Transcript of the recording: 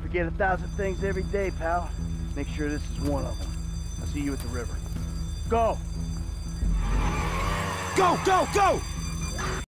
Forget 1,000 things every day, pal. Make sure this is one of them. I'll see you at the river. Go! Go, go, go!